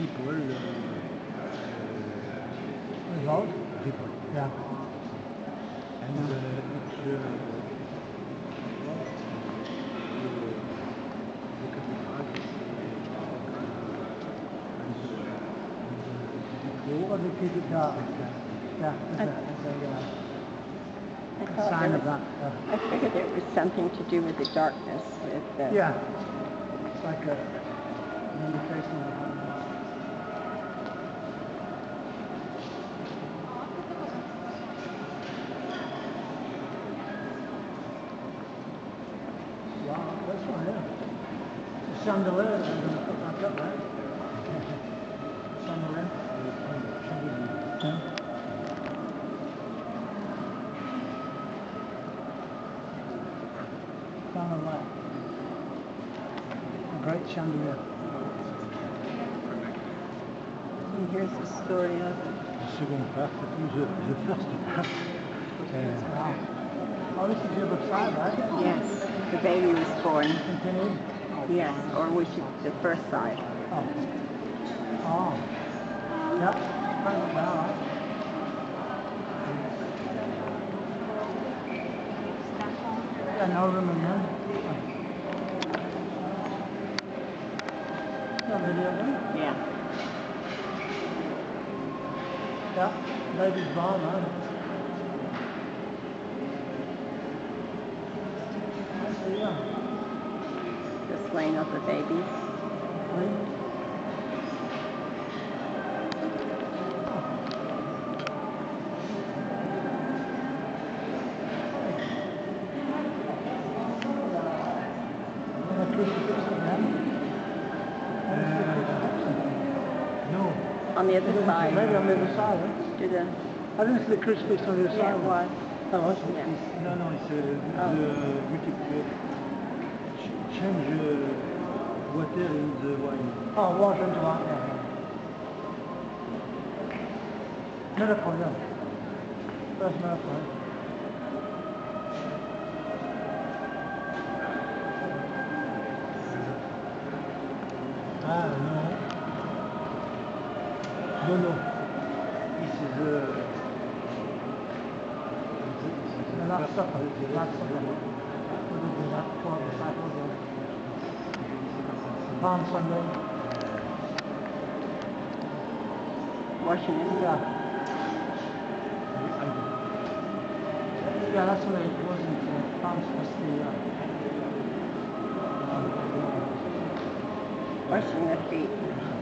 people. Revolt? People. Yeah. And Yeah. it's the cathedral is What they keep it dark? Yeah, I thought sign there of was, that. I figured it was something to do with the darkness, with the... Yeah. It's like an indication of how. Wow, that's one, yeah. The chandelier, I'm going to put that up there. Chandelier. Yeah. Kind of like a great chandelier. And here's the story of it. The second part, the first part. Wow. Oh, this is the other side, right? Yes, the baby was born. Continue. Yes, or we should, the first side. Oh. Oh. Yep. Kind of now, right? Yeah, no room in there. Yeah, video then. Yeah. Yeah, baby's born, right? I see, yeah. The slain of the babies. And a crucifix again. No. On the other side. Maybe on the other side, huh? Do the... I didn't see the crucifix on the other Yeah, side. it was. Oh, was it? Yeah. No, it's the change water in the wine. Oh, water into wine, yeah. Miracle, yeah. First miracle, yeah. Ah, no. No. This is The Last Supper. The Last Supper. What did do that? 12 disciples, yeah. Palm Sunday. Washing it. Yeah. Yeah, that's what it wasn't. Palm Sunday, Washing the feet.